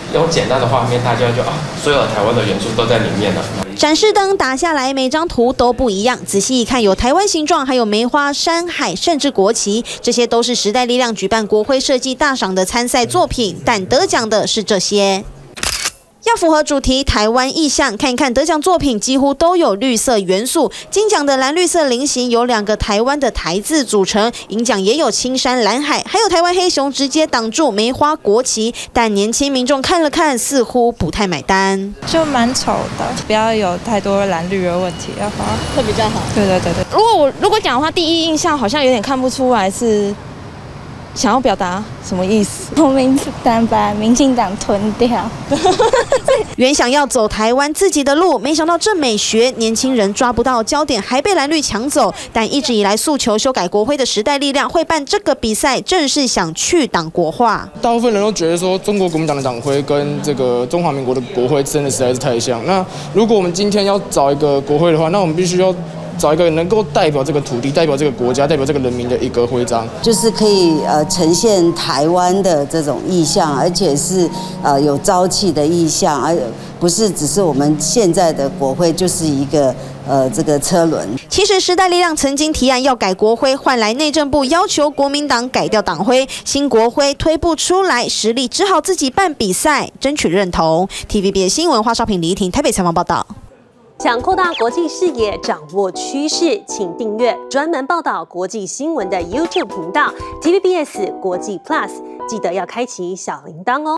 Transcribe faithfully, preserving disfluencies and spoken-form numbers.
用简单的画面，大家就啊，所有的台湾的元素都在里面了。 展示灯打下来，每张图都不一样。仔细一看，有台湾形状，还有梅花、山海，甚至国旗，这些都是时代力量举办国徽设计大赏的参赛作品，但得奖的是这些。 要符合主题，台湾意象，看一看得奖作品几乎都有绿色元素。金奖的蓝绿色菱形由两个台湾的台字组成，银奖也有青山蓝海，还有台湾黑熊直接挡住梅花国旗。但年轻民众看了看，似乎不太买单， 就蛮丑的，不要有太多蓝绿的问题，要花会比较好。 对对对对。 如果我如果讲的话，第一印象好像有点看不出来是。 想要表达什么意思？ 国民党把民进党吞掉。 原想要走台湾自己的路，没想到这美学年轻人抓不到焦点，还被蓝绿抢走。但一直以来诉求修改国徽的时代力量会办这个比赛，正是想去党国化。 大部分人都觉得说，中国国民党的党徽跟这个中华民国的国徽真的实在是太像。那如果我们今天要找一个国徽的话，那我们必须要。 找一个能够代表这个土地、代表这个国家、代表这个人民的一个徽章， 就是可以呃呈现台湾的这种意象，而且是呃有朝气的意象，而不是只是我们现在的国徽就是一个呃这个车轮。 其实时代力量曾经提案要改国徽，换来内政部要求国民党改掉党徽，新国徽推不出来，实力只好自己办比赛，争取认同。T V B 新闻花少平李怡婷台北采访报道。 想扩大国际视野，掌握趋势，请订阅专门报道国际新闻的 YouTube 频道 T V B S 国际 Plus， 记得要开启小铃铛哦。